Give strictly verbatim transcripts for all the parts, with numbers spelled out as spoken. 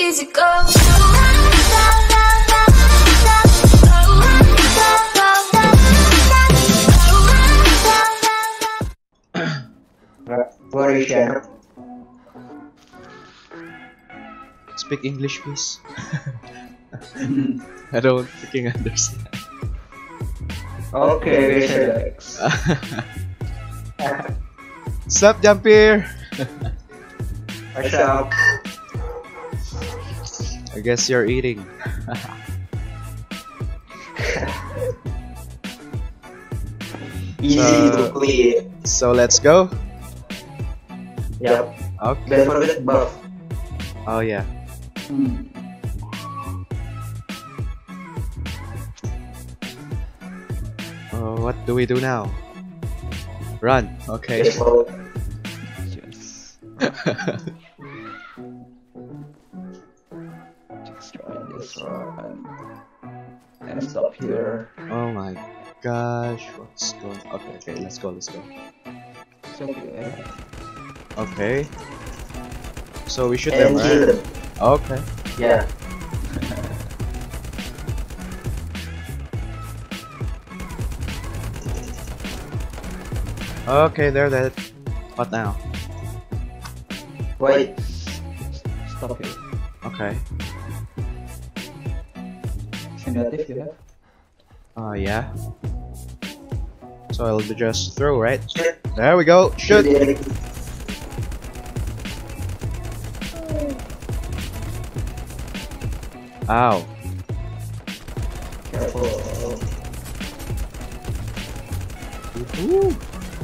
easy go. What is your Speak English, please. I don't freaking understand. Okay, Alex. Sup, Jampir? What's up? I guess you're eating. Easy Uh, to clear. So let's go. Yep. Okay. Don't forget buff. Oh yeah. Hmm. Uh, what do we do now? Run. Okay. Just follow. Yes. Just try this one. And stop here. Oh my gosh. What's going? Okay. Okay. Let's go. Let's go. It's okay. Okay. So we shoot And them, kill right? them. Okay. Yeah. Okay. They're dead. What now? Wait. Stop here. Okay. Simulative you have? Uh, yeah. So I'll be just throw, right? Shoot. There we go. Shoot. Shoot. Ow. Careful. Woo.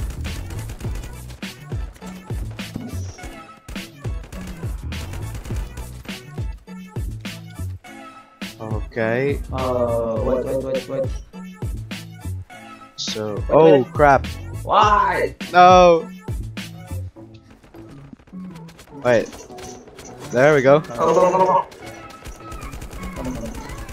Okay. Uh, wait, wait, wait, wait. So, oh crap. Why? No. Wait. There we go. Come, come, come, come. Come on.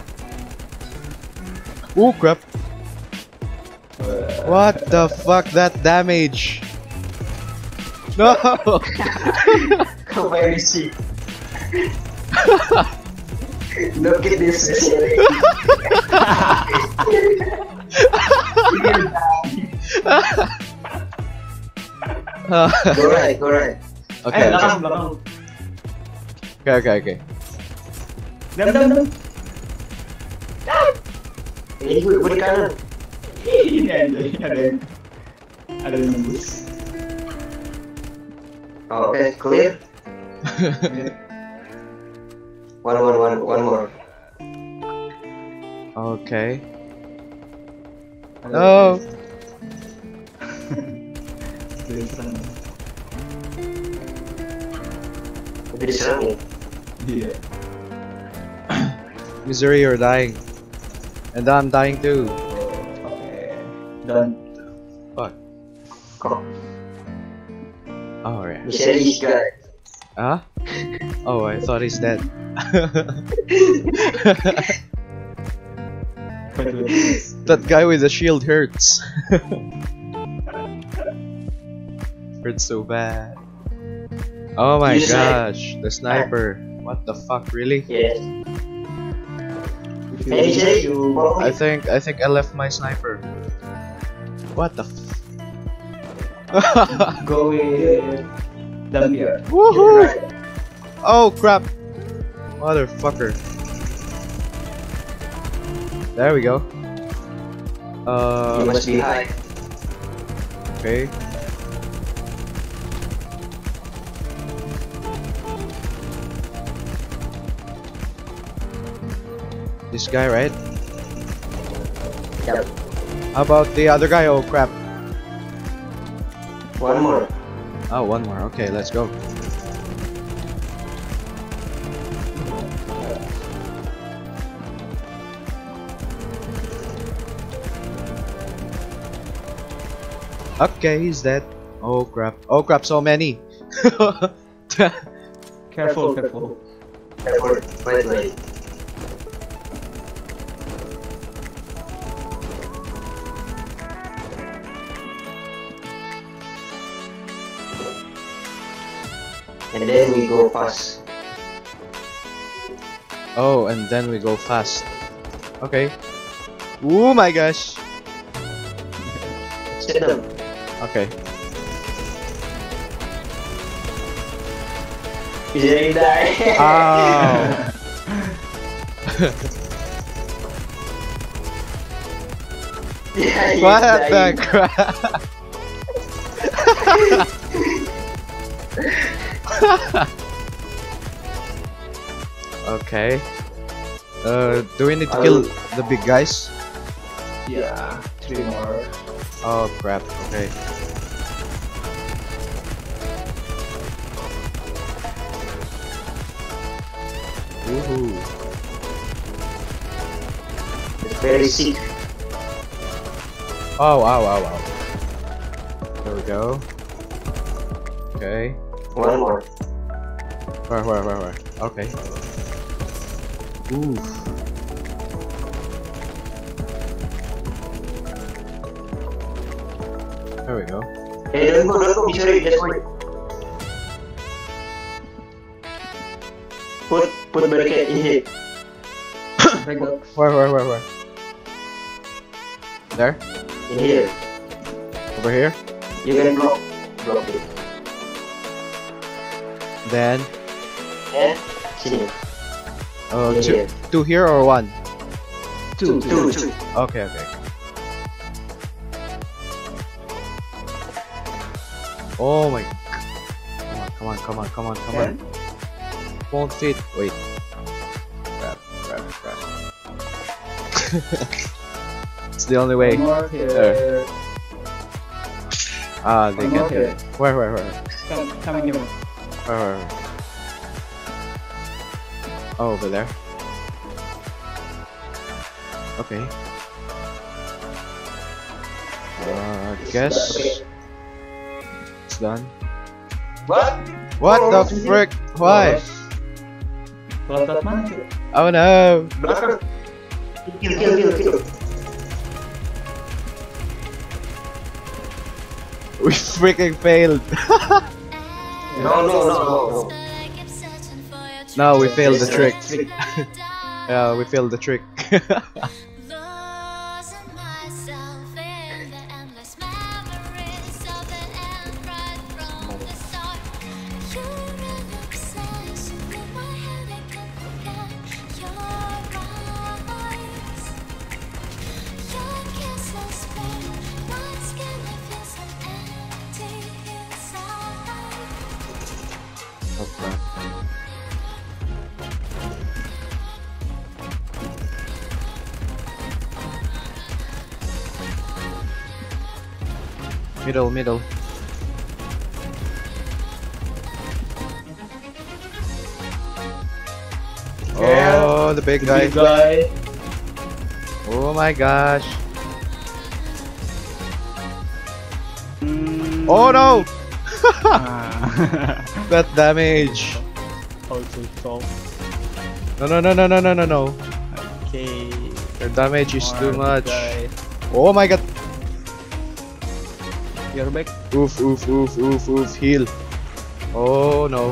Oh crap. Uh, What the fuck? That damage. No. Come where is she? Look at this facility. Go right, go right. Okay. Eh, belakang, belakang. Okay. Okay. Okay. Dam, dam, dam. Ini gue gue di kanan. Ini ada, ini ada yang ada yang nembus. Oh, okay, clear. One more, one, one more. Okay. No. Dari sana. Tapi diserang nih. Iya. Misery, you're dying. And I'm dying too. Oke. Dan Fuck. Kok Oh, right. bisa this guy? Huh? Oh, I thought he's dead. That guy with the shield hurts. Hurts so bad. Oh my You snipe. gosh, the sniper. What the fuck, really? Yes. if you Hey, Jay, you follow I me. think I think I left my sniper. What the f go with down here. Woohoo! Right. Oh crap! Motherfucker. There we go. Uh, You must be high. okay. This guy, right? Yep. How about the other guy? Oh crap. One more. Oh, one more. Okay, let's go. Okay, he's dead. Oh crap. Oh crap, so many. Careful, careful. Careful. Wait, wait. And then we go fast. Oh, and then we go fast. Okay. Oh my gosh. Sit down. Okay. Is it die? Ow. Yeah, he's What the dying. crap? Okay. Uh, do we need to kill the big guys? Yeah, three more. Oh crap. Okay. Woohoo. It's very sick. Oh wow wow wow. There we go. Okay. One more. Where where where where? Okay. Oof. There we go. Hey, don't go, don't go. Be sorry, just wait. Put, put barricade in here. Regox. Where where where where? There? In here. Over here? You can block. Block it. Then And sini. uh In two here. two here or one? Two. Two, two. Okay okay. Oh my, come on come on come on come on And Won't fit. Wait. Crap crap crap. It's the only way. One more here. There. Ah, they One get more here. it. Where where where? Come, come and give me. Where where? where? Oh, over there. Okay. Uh, guess okay. it's done. What? What Oh, the it's in frick? Why? Pelat pelat mana cuy? Oh no! Belakang. Kill, kill, kill, kill. We freaking failed. No, no, no, no, no. No, we failed the Yes, trick. trick. Yeah, we failed the trick. Okay. Middle, middle. Oh, the big guy. Big guy. Oh my gosh. Mm. Oh no! Ah. That damage. Also stop. No, no, no, no, no, no, no, no. Okay. Your damage is More too big much. guy. Oh my god. You're back. Oof, oof, oof, oof, oof. Heal. Oh no.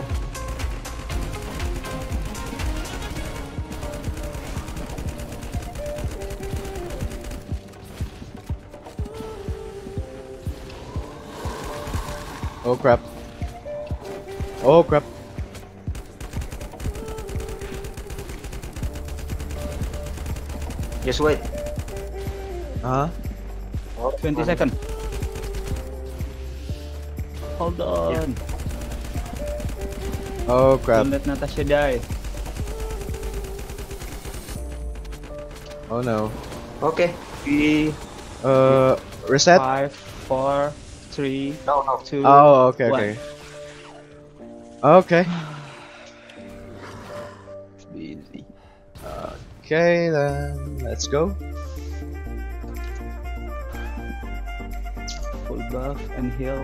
Oh crap. Oh crap. Just wait. Huh? twenty seconds. Hold on. Oh crap. Don't let Natasha die. Oh no. Okay. Three, Uh, reset? five, four, three, No, no. two. Oh, okay, one. okay. Okay. Easy. Okay, then let's go. Full buff and heal.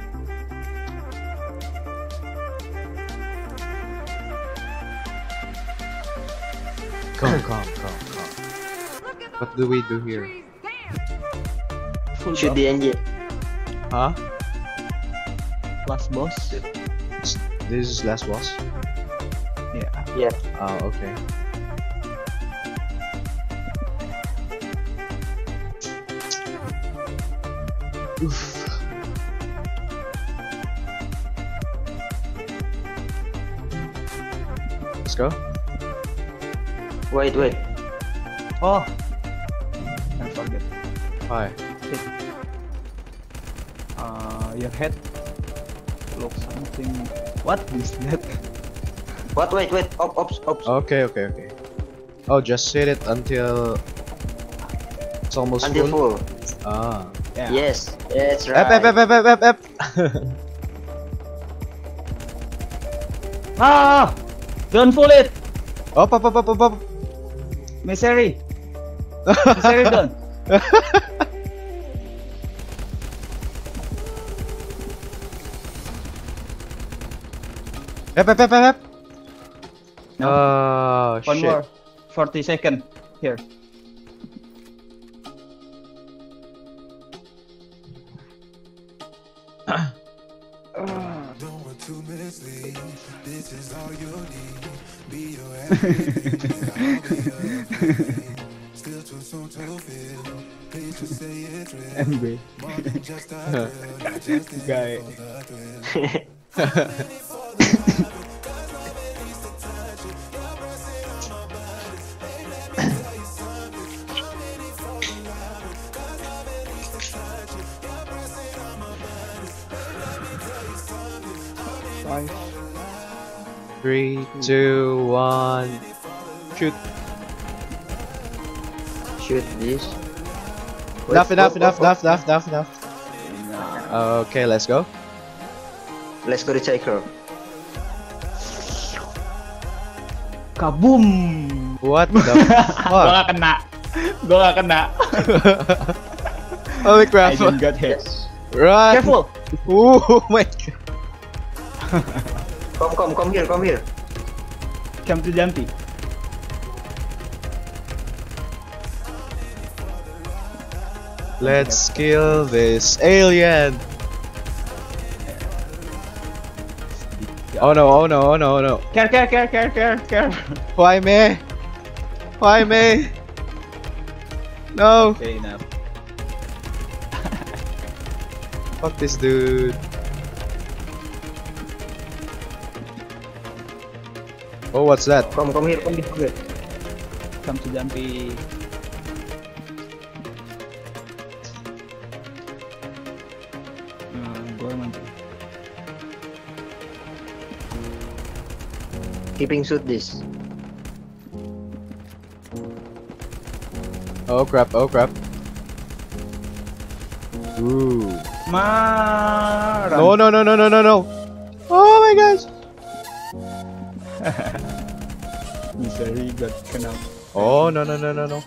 Come, come, come, come. What do we do here? Full Shoot buff. the engine. Huh? Last boss. This is last boss? Yeah. Yeah. Oh, okay. Oof. Let's go. Wait, wait. Oh, I forget. Why? Uh, your head looks something. What is that? What? Wait, wait. Ops, ops, ops. Okay, okay, okay. Oh, just hit it until it's almost Until full. full. Ah. Yeah. Yes, that's Ep, right. ep, ep, ep, ep, ep. Ah! Don't fool it, Up, up, up, up, up, up. misery. Misery done. Ep, ep, ep, ep, ep. No. Oh, One shit. more. Forty second. Here. Don't want two minutes leave. This is all you need. Be your everything. I'll be your everything. Still too soon to feel. Please just say it's real. M B. More than just a thrill. Not just in Guy. for the thrill. Five. Three, two, one. Shoot. Shoot this. Wait, Enough, enough, oh, enough, oh, enough, enough, enough, enough. Okay, let's go. oh. Let's go to Chaiko. Kaboom! What the Gua fuck? gak kena. Gua gak kena. Holy I crap. didn't get hit. Yes. Run. Careful! Oh my god. Come, come, come here, come here. Come to Jumpy. Let's kill this alien. Oh no, oh no, oh no, oh no. Care, care, care, care, care, care. Why me? Why me? No. Okay, enough. Fuck this dude. Oh, what's that? Come, come here, come here, come here. Come to Jumpy. Uh, gua mati. Keeping shoot this. Oh crap, oh crap. Ooh. Marah. No, no, no, no, no, no, no. Oh my gosh. Misery got kena. Oh, no, no, no, no, no.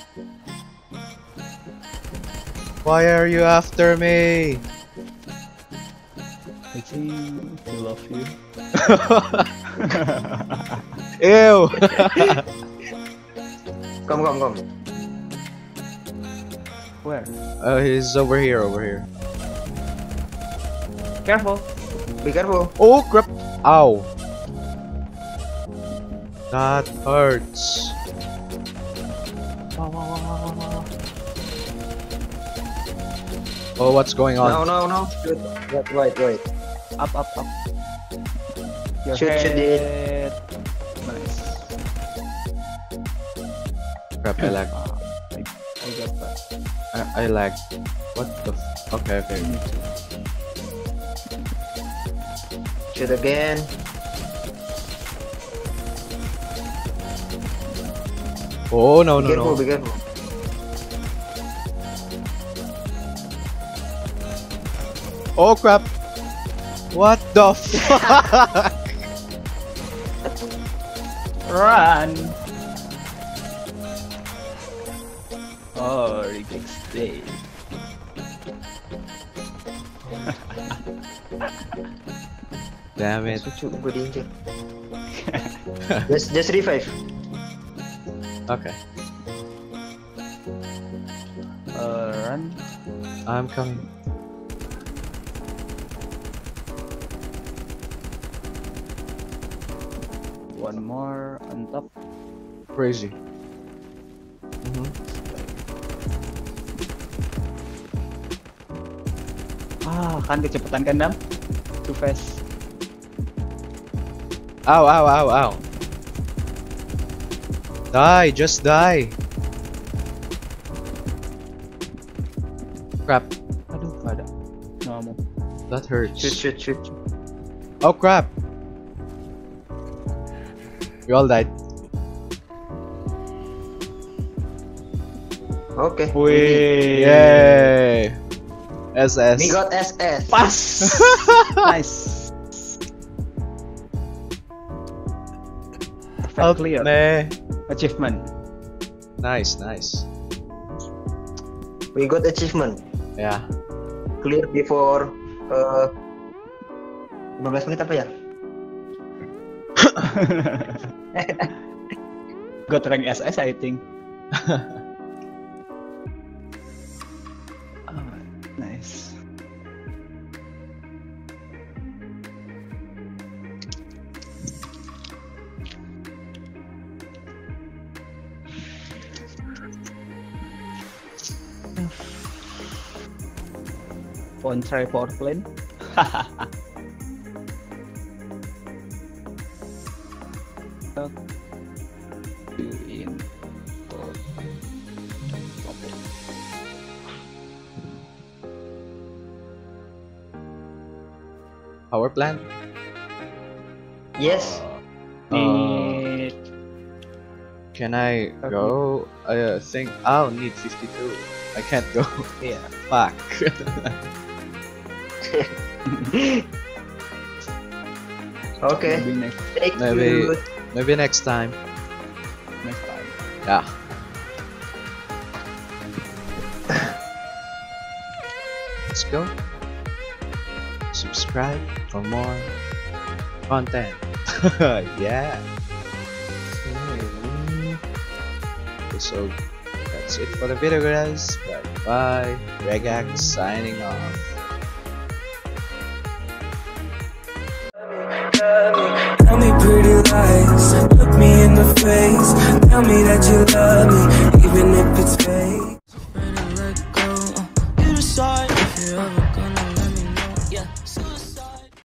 Why are you after me? I think I love you. Ew. Come, come, come. Where? uh, he's over here, over here. Careful. Be careful. Oh crap. Ow. That hurts. Wow, wow, wow, wow, wow, wow. Oh, what's going on? No, no, no. Shoot. Wait, wait, wait. Up, up, up. Your Shoot, shoot it. head. Nice. Crap, I lag. Ah, I, I got that. I, I lag. What the f- Okay, okay. Me too. Shoot again. Oh, no, Be no, careful, no. be careful. Oh crap. What the fuck? Run! Oh, reject state. Damn it. Shoot, shoot. Good danger. Just, just revive. Okay. Uh, run. I'm coming. One more on top. Crazy. Ah, kan kecepatan kan Dam? Too fast. Ow, ow, ow, ow. Die, just die. Crap. Aduh, gak ada. Nggak mau. That hurts. Shoot, shoot, shoot. Oh crap. We all died. Oke. Wih. Yay. S S. We got S S. Pas. Nice. Perfect clear. Nah. Achievement. Nice, nice. We got achievement. Yeah. Clear before uh, lima belas menit apa ya? Got rank S S I think. Oh, nice. Phone try for plane. In Power plant. Yes. Need Can I go? I uh, think I'll need fifty-two. I can't go. yeah. Fuck. Okay. Maybe next Thank Maybe- you. Maybe next time. next time. Yeah. Let's go. Subscribe for more content. Yeah. Okay, so that's it for the video, guys. Bye bye. Regax signing off. Tell me pretty lies, look me in the face. Tell me that you love me.